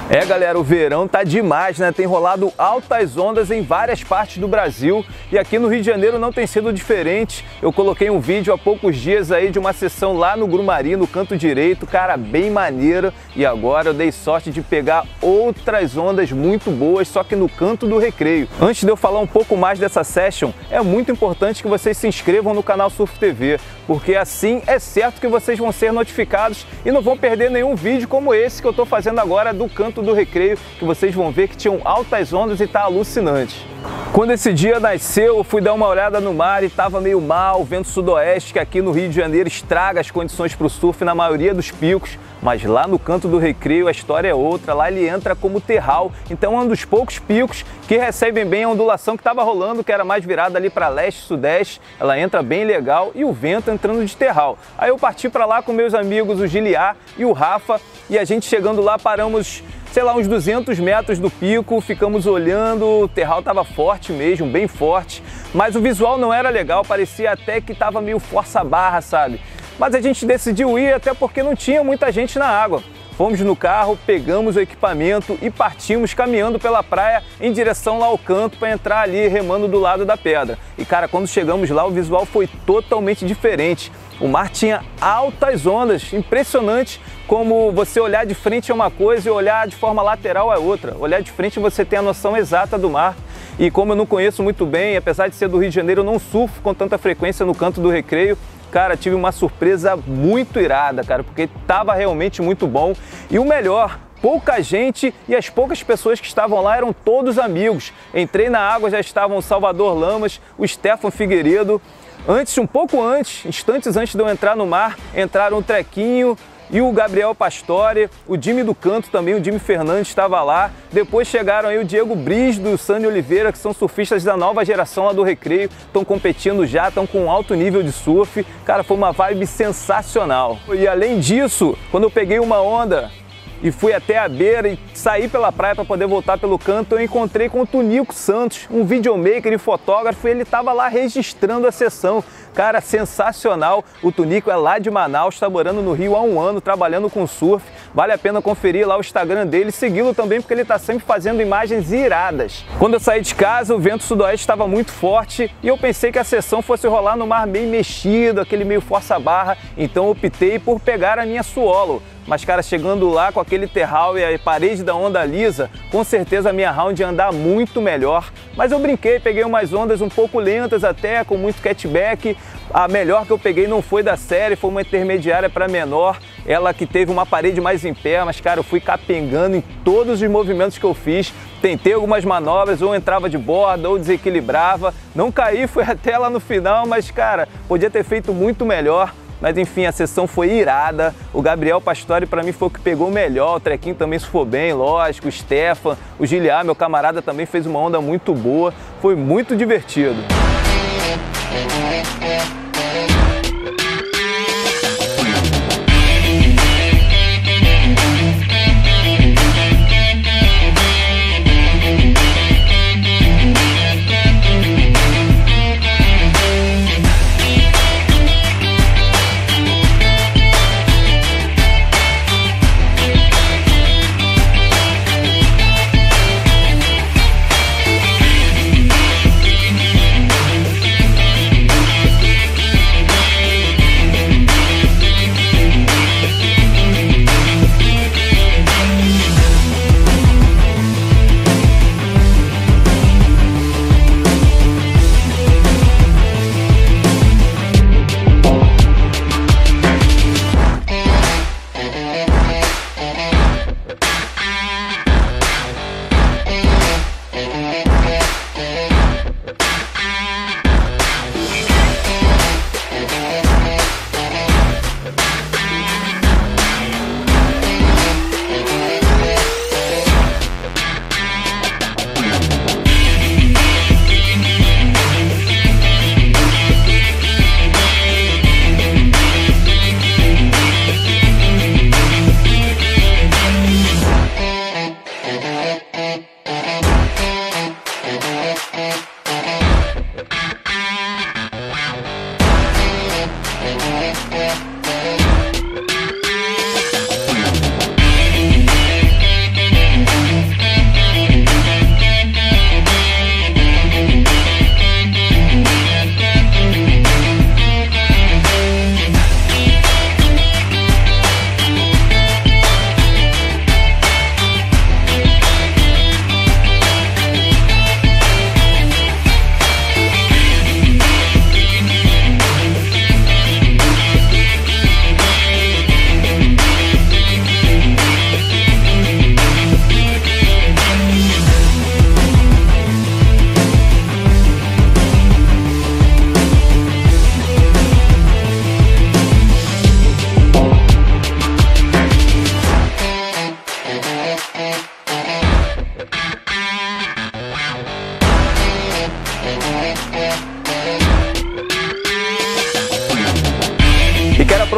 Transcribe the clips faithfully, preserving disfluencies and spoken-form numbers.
É, galera, o verão tá demais, né? Tem rolado altas ondas em várias partes do Brasil e aqui no Rio de Janeiro não tem sido diferente. Eu coloquei um vídeo há poucos dias aí de uma sessão lá no Grumari, no canto direito, cara, bem maneira. E agora eu dei sorte de pegar outras ondas muito boas, só que no canto do Recreio. Antes de eu falar um pouco mais dessa session, é muito importante que vocês se inscrevam no canal Surf T V, porque assim é certo que vocês vão ser notificados e não vão perder nenhum vídeo como esse que eu tô fazendo agora do canto do Recreio, que vocês vão ver que tinham altas ondas e tá alucinante. Quando esse dia nasceu, eu fui dar uma olhada no mar e tava meio mal, vento sudoeste que aqui no Rio de Janeiro estraga as condições para o surf na maioria dos picos, mas lá no canto do Recreio a história é outra, lá ele entra como terral, então é um dos poucos picos que recebem bem a ondulação que estava rolando, que era mais virada ali para leste, sudeste, ela entra bem legal e o vento entrando de terral. Aí eu parti para lá com meus amigos, o Giliar e o Rafa, e a gente chegando lá paramos, sei lá, uns duzentos metros do pico, ficamos olhando, o terral estava forte mesmo, bem forte, mas o visual não era legal, parecia até que estava meio força-barra, sabe? Mas a gente decidiu ir até porque não tinha muita gente na água. Fomos no carro, pegamos o equipamento e partimos caminhando pela praia em direção lá ao canto para entrar ali remando do lado da pedra. E cara, quando chegamos lá o visual foi totalmente diferente. O mar tinha altas ondas, impressionante como você olhar de frente é uma coisa e olhar de forma lateral é outra. Olhar de frente você tem a noção exata do mar. E como eu não conheço muito bem, apesar de ser do Rio de Janeiro, eu não surfo com tanta frequência no canto do Recreio. Cara, tive uma surpresa muito irada, cara, porque estava realmente muito bom. E o melhor, pouca gente e as poucas pessoas que estavam lá eram todos amigos. Entrei na água, já estavam o Salvador Lamas, o Stefan Figueiredo. Antes, um pouco antes, instantes antes de eu entrar no mar, entraram o Trequinho e o Gabriel Pastore, o Jimmy do Canto também, o Jimmy Fernandes estava lá. Depois chegaram aí o Diego Brisdo e o Sani Oliveira, que são surfistas da nova geração lá do Recreio, estão competindo já, estão com um alto nível de surf. Cara, foi uma vibe sensacional. E além disso, quando eu peguei uma onda e fui até a beira e saí pela praia para poder voltar pelo canto, eu encontrei com o Tunico Santos, um videomaker e fotógrafo, e ele estava lá registrando a sessão. Cara, sensacional. O Tunico é lá de Manaus, está morando no Rio há um ano, trabalhando com surf. Vale a pena conferir lá o Instagram dele, segui-lo também porque ele está sempre fazendo imagens iradas. Quando eu saí de casa, o vento sudoeste estava muito forte e eu pensei que a sessão fosse rolar no mar meio mexido, aquele meio força-barra, então optei por pegar a minha Suolo. Mas, cara, chegando lá com aquele terral e a parede da onda lisa, com certeza a minha round ia andar muito melhor. Mas eu brinquei, peguei umas ondas um pouco lentas até, com muito catback. A melhor que eu peguei não foi da série, foi uma intermediária para menor. Ela que teve uma parede mais em pé, mas, cara, eu fui capengando em todos os movimentos que eu fiz. Tentei algumas manobras, ou entrava de borda, ou desequilibrava. Não caí, fui até lá no final, mas, cara, podia ter feito muito melhor. Mas enfim, a sessão foi irada, o Gabriel Pastore para mim foi o que pegou melhor, o Trequinho também surfou bem, lógico, o Stefan, o Giliar, meu camarada, também fez uma onda muito boa, foi muito divertido.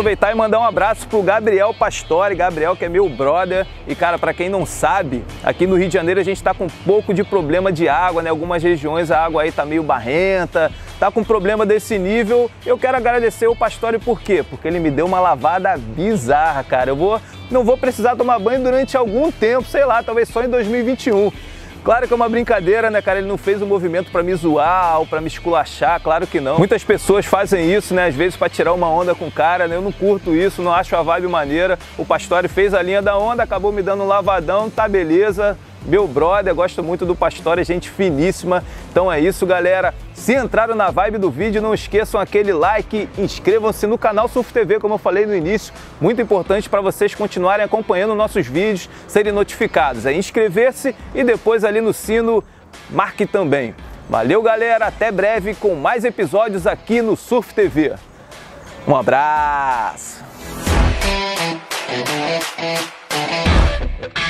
aproveitar e mandar um abraço pro Gabriel Pastore, Gabriel que é meu brother. E cara, para quem não sabe, aqui no Rio de Janeiro a gente tá com um pouco de problema de água, né? Algumas regiões a água aí tá meio barrenta, tá com problema desse nível. Eu quero agradecer o Pastore por quê? Porque ele me deu uma lavada bizarra, cara. Eu vou, não vou precisar tomar banho durante algum tempo, sei lá, talvez só em dois mil e vinte e um. Claro que é uma brincadeira, né, cara? Ele não fez um movimento pra me zoar ou pra me esculachar, claro que não. Muitas pessoas fazem isso, né, às vezes pra tirar uma onda com o cara, né? Eu não curto isso, não acho a vibe maneira. O Pastore fez a linha da onda, acabou me dando um lavadão, tá beleza. Meu brother, gosto muito do Pastore, gente finíssima. Então é isso, galera. Se entraram na vibe do vídeo, não esqueçam aquele like, inscrevam-se no canal Surf T V, como eu falei no início. Muito importante para vocês continuarem acompanhando nossos vídeos, serem notificados. É inscrever-se e depois ali no sino, marque também. Valeu, galera. Até breve com mais episódios aqui no Surf T V. Um abraço.